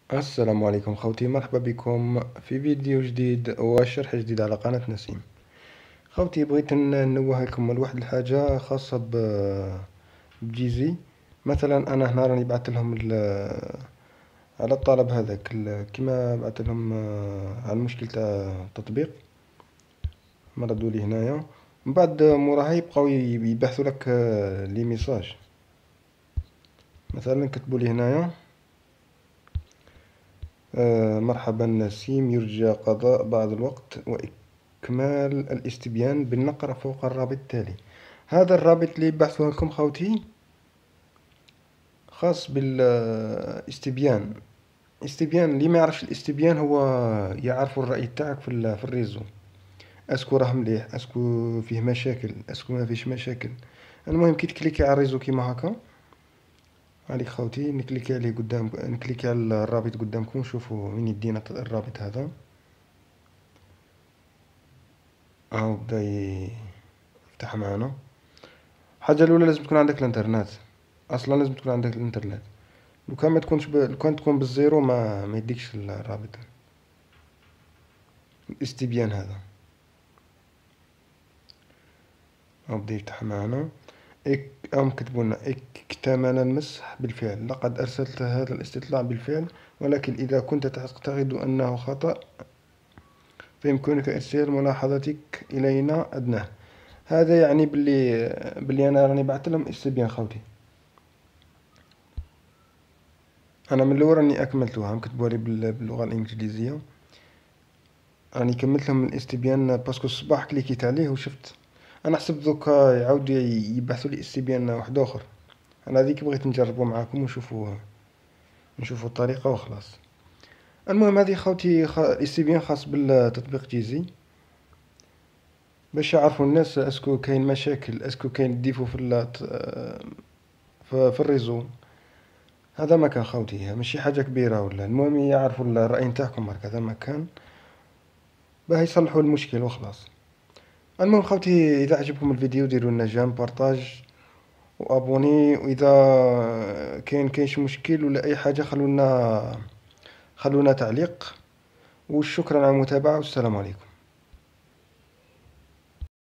السلام عليكم خوتي، مرحبا بكم في فيديو جديد وشرح جديد على قناة نسيم. خوتي، بغيت ننوه لكم لواحد الحاجة خاصة بجيزي. مثلا أنا هنا راني بعثت لهم على الطلب هذاك كيما بعثت لهم على المشكل تاع التطبيق. مردوا لي هنايا، من بعد موراها يبقاو يبحثوا لك لي ميساج. مثلا كتبوا لي هنايا: مرحبا نسيم، يرجى قضاء بعض الوقت وإكمال الاستبيان بالنقر فوق الرابط التالي. هذا الرابط اللي بحثه لكم خوتي خاص بالاستبيان. استبيان اللي ما يعرفش الاستبيان هو يعرف الرأي تاعك في الريزو. اسكو راه مليح، اسكو فيه مشاكل، اسكو ما فيش مشاكل. المهم كي تكليكي على الريزو كيما هكا، عليك خوتي نكليكي عليه قدام، نكليكي على الرابط قدامكم، شوفوا وين يدينا الرابط هذا. اهو بدا يفتح معنا. الحاجة الأولى لازم تكون عندك الانترنت، أصلا لازم تكون عندك الانترنت. لو كان ما تكونش لو كان تكون بالزيرو ما يديكش الرابط الاستبيان هذا. اهو بدا يفتح معنا. هم كتبوا اكتمل المسح بالفعل، لقد أرسلت هذا الاستطلاع بالفعل، ولكن إذا كنت تعتقد أنه خطأ فيمكنك إرسال ملاحظتك إلينا أدناه. هذا يعني باللي أنا راني بعثت لهم استبيان خوتي. انا من الاول راني اكملتوها، هم كتبوا لي باللغه الانجليزيه. راني كملت لهم الاستبيان باسكو الصباح كليكيت عليه وشفت. انا حسبت دوكا يعاودوا يبعثوا لي استبيان واحد اخر. انا هذيك بغيت نجربه معاكم نشوفوا الطريقه وخلاص. المهم هذه خوتي استبيان خاص بالتطبيق جيزي، باش يعرفوا الناس اسكو كاين مشاكل، اسكو كاين ديفو في الريزو. هذا ما كان خوتي، ماشي حاجه كبيره ولا. المهم يعرفوا الراي نتاعكم برك، هذا ما كان باه يصلحوا المشكل وخلاص. المهم خوتي، اذا عجبكم الفيديو ديروا لنا جيم، بارطاج وابوني، واذا كاين شي مشكل ولا اي حاجه خلونا تعليق. وشكرا على المتابعه، والسلام عليكم.